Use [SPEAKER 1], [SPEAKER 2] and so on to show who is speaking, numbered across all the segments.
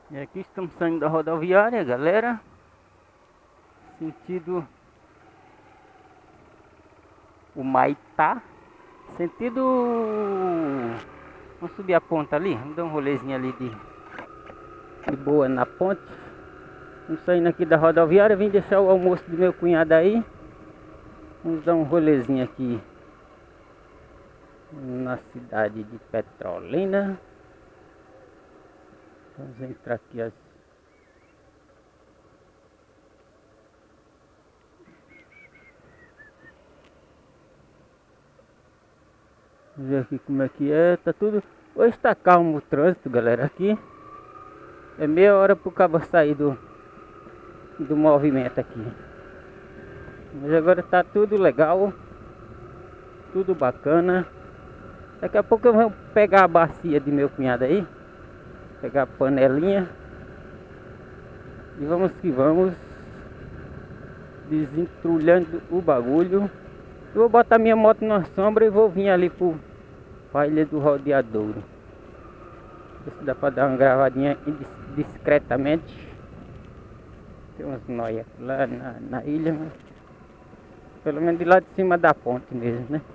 [SPEAKER 1] E aqui estamos saindo da rodoviária, galera. Sentido Humaitá. Sentido... Vamos subir a ponta ali. Vamos dar um rolezinho ali de boa na ponte. Estamos saindo aqui da rodoviária. Vim deixar o almoço do meu cunhado aí. Vamos dar um rolezinho aqui na cidade de Petrolina. Vamos entrar aqui as... Vamos ver aqui como é que é. Tá tudo... Hoje tá calmo o trânsito, galera. Aqui é meia hora pro cabo sair do movimento aqui. Mas agora tá tudo legal. Tudo bacana. Daqui a pouco eu vou pegar a bacia de meu cunhado aí. Pegar a panelinha. E vamos que vamos. Desentrulhando o bagulho. Eu vou botar minha moto na sombra e vou vir ali pra Ilha do Rodeadouro. Ver se dá pra dar uma gravadinha discretamente. Tem uns nóia lá na ilha, mas pelo menos de lá de cima da ponte mesmo, né?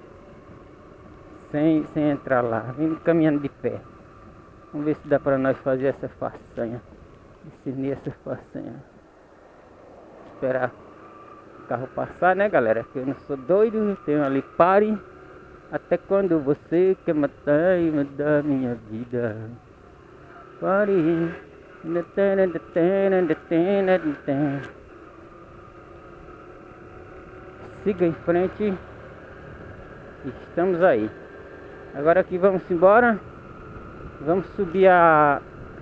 [SPEAKER 1] Sem entrar lá, vindo caminhando de pé. Vamos ver se dá pra nós fazer essa façanha. Ensinei essa façanha. Esperar o carro passar, né, galera? Que eu não sou doido, eu tenho ali pare. Até quando você quer matar e mudar minha vida? Pare. Siga em frente. Estamos aí. Agora aqui vamos embora. Vamos subir a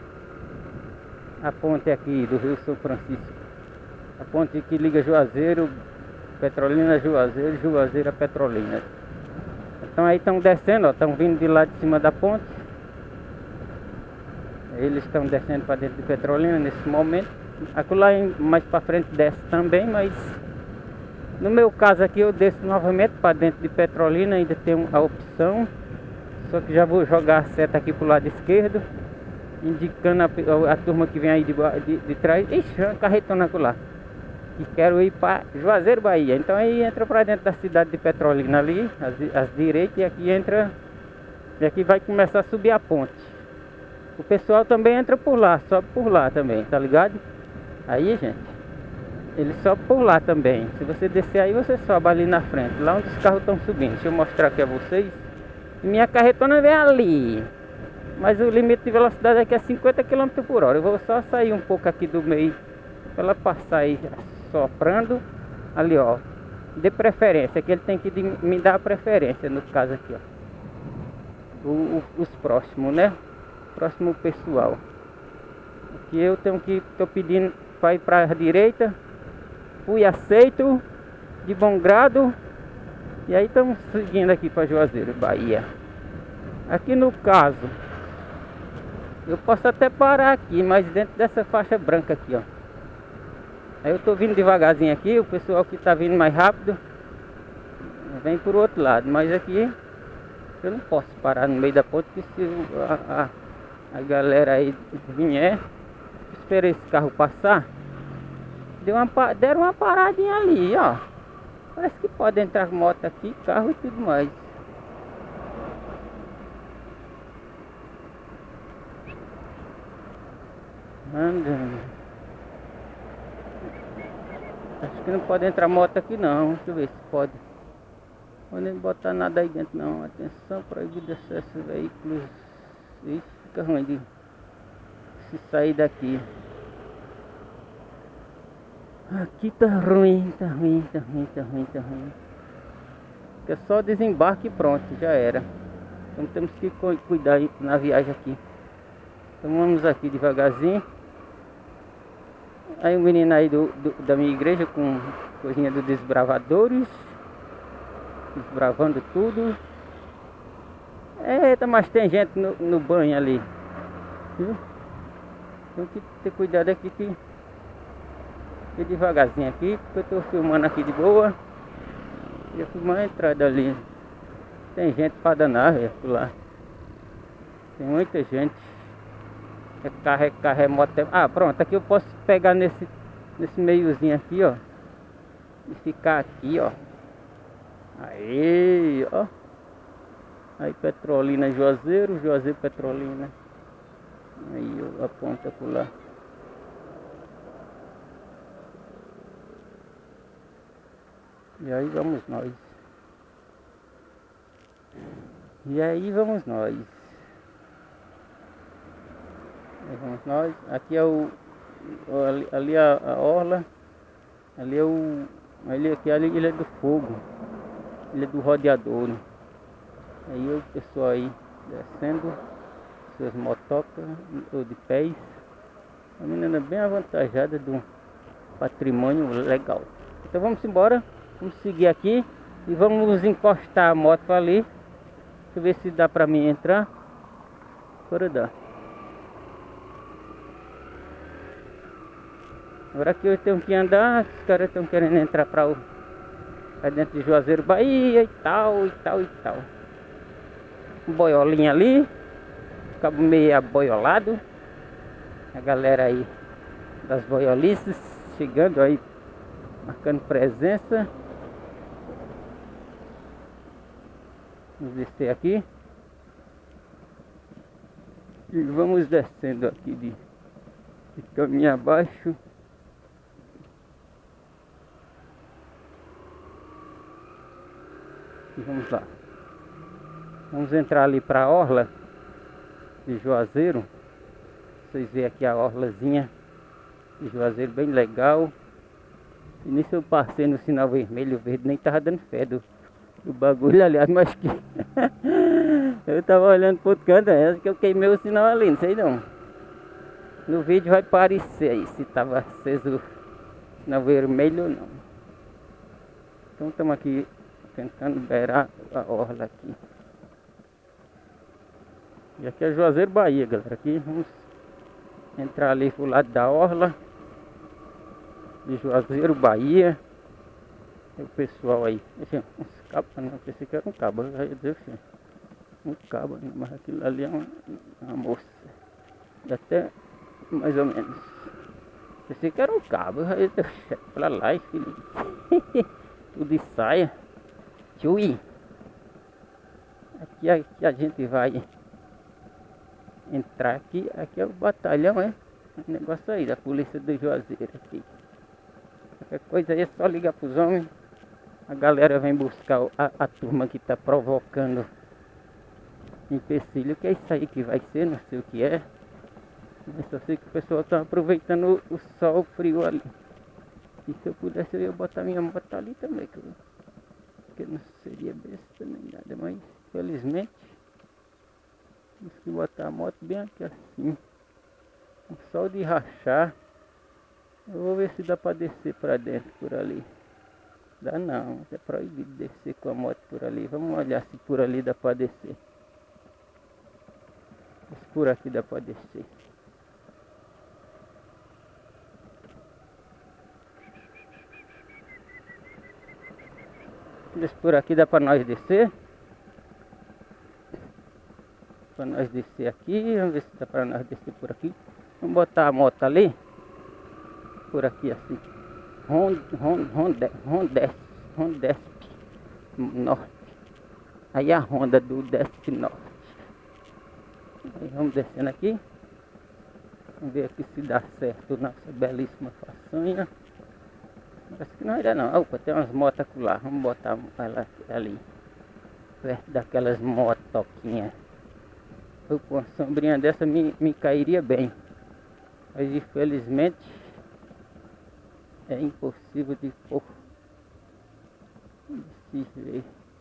[SPEAKER 1] ponte aqui do Rio São Francisco. A ponte que liga Juazeiro, Petrolina, Juazeiro, Juazeiro a Petrolina. Então aí estão descendo, ó, estão vindo de lá de cima da ponte. Eles estão descendo para dentro de Petrolina nesse momento. Acolá mais para frente desce também, mas no meu caso aqui eu desço novamente para dentro de Petrolina. Ainda tem a opção. Só que já vou jogar a seta aqui pro lado esquerdo, indicando a turma que vem aí de trás. Ixi, uma carretona lá. E quero ir para Juazeiro, Bahia. Então aí entra para dentro da cidade de Petrolina ali, as direitas, e aqui entra. E aqui vai começar a subir a ponte. O pessoal também entra por lá, sobe por lá também, tá ligado? Aí, gente, ele sobe por lá também. Se você descer aí, você sobe ali na frente, lá onde os carros estão subindo. Deixa eu mostrar aqui a vocês. Minha carretona vem ali, mas o limite de velocidade aqui é 50 km por hora. Eu vou só sair um pouco aqui do meio para ela passar aí soprando. Ali, ó, de preferência, que ele tem que me dar a preferência, no caso aqui, ó, os próximos, né? Próximo pessoal. Aqui eu tenho que, tô pedindo para ir para a direita. Fui aceito de bom grado. E aí estamos seguindo aqui para Juazeiro, Bahia. Aqui no caso, eu posso até parar aqui, mas dentro dessa faixa branca aqui, ó. Aí eu tô vindo devagarzinho aqui, o pessoal que tá vindo mais rápido vem por outro lado. Mas aqui eu não posso parar no meio da ponte, porque se a galera aí vier, esperei esse carro passar, deram uma paradinha ali, ó. Parece que pode entrar moto aqui, carro e tudo mais. Andando. Acho que não pode entrar moto aqui não. Deixa eu ver se pode. Não pode botar nada aí dentro não. Atenção, proibido acesso a veículos. Isso fica ruim de se sair daqui. Aqui tá ruim, tá ruim, tá ruim, tá ruim, tá ruim. É só desembarque e pronto, já era. Então temos que cuidar na viagem aqui. Então vamos aqui devagarzinho. Aí o menino aí da minha igreja com coisinha do Desbravadores, desbravando tudo. Eita, mas tem gente no banho ali, viu? Tem que ter cuidado aqui que devagarzinho aqui, porque eu tô filmando aqui de boa. Eu filmar a entrada ali. Tem gente pra danar, velho, lá. Tem muita gente. Carregar moto. Ah, pronto, aqui eu posso pegar nesse meiozinho aqui, ó. E ficar aqui, ó. Aí, ó. Aí Petrolina, Juazeiro, Juazeiro, Petrolina. Aí eu aponto por lá. E aí vamos nós. E aí vamos nós. Aí vamos nós. Aqui é ali a orla. Ali é aqui é a Ilha do Fogo. Ilha do Rodeador, né? Aí o pessoal aí descendo suas motocas ou de pés. A menina bem avantajada do patrimônio legal. Então vamos embora. Vamos seguir aqui e vamos encostar a moto ali. Deixa eu ver se dá pra mim entrar. Agora dá. Agora que eu tenho que andar, os caras estão querendo entrar pra dentro de Juazeiro, Bahia e tal, e tal, e tal. Boiolinha ali. Cabo meio aboiolado. A galera aí das boiolices chegando aí, marcando presença. Vamos descer aqui. E vamos descendo aqui de caminho abaixo. E vamos lá. Vamos entrar ali para a orla de Juazeiro. Vocês veem aqui a orlazinha de Juazeiro, bem legal. E nisso eu passei no sinal vermelho, o verde nem tava dando fé do bagulho, aliás, mas que eu tava olhando pro outro canto, acho que eu queimei o sinal ali, não sei não. No vídeo vai aparecer aí se tava aceso o sinal vermelho ou não. Então estamos aqui tentando beirar a orla aqui. E aqui é Juazeiro, Bahia, galera. Aqui vamos entrar ali pro lado da orla de Juazeiro, Bahia. E o pessoal aí, assim, uns cabos, não pensei que era um cabo, eu ia dizer assim, um cabo, mas aquilo ali é uma moça, e até mais ou menos. Pensei que era um cabo, eu ia dizer, pra lá, filho, tudo de saia. Tchui. Aqui a gente vai entrar aqui é o batalhão, é? O negócio aí da polícia do Juazeiro aqui. Qualquer coisa aí é só ligar pros homens. A galera vem buscar a turma que tá provocando empecilho, que é isso aí que vai ser, não sei o que é. Mas só sei que o pessoal tá aproveitando o sol frio ali. E se eu pudesse eu ia botar minha moto ali também, que não seria besta nem nada, mas felizmente temos que botar a moto bem aqui assim. O sol de rachar. Eu vou ver se dá pra descer pra dentro por ali. Dá não, é proibido descer com a moto por ali. Vamos olhar se por ali dá pra descer. Se por aqui dá pra descer. Vê se por aqui dá pra nós descer. Pra nós descer aqui. Vamos ver se dá pra nós descer por aqui. Vamos botar a moto ali. Por aqui assim. Rondesp Norte. Aí a Honda do Desp Norte. Aí vamos descendo aqui. Vamos ver aqui se dá certo nossa belíssima façanha. Parece que não irá não. Opa, tem umas motos lá. Vamos botar ela ali. Perto daquelas motoquinhas. Opa, uma sombrinha dessa me cairia bem. Mas infelizmente é impossível de pôr. Se ver.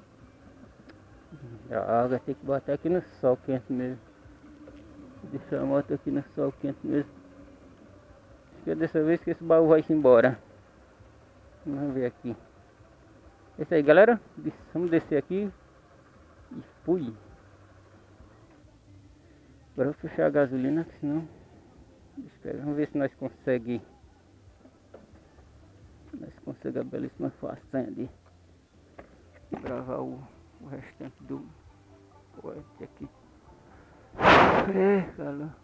[SPEAKER 1] Droga, tem que botar aqui no sol quente mesmo. Deixar a moto aqui no sol quente mesmo. Acho que é dessa vez que esse baú vai embora. Vamos ver aqui. É isso aí, galera. Vamos descer aqui. E fui. Agora eu vou fechar a gasolina, senão... Vamos ver se nós conseguimos. A belíssima façanha de gravar o restante do poeta aqui. É, cara.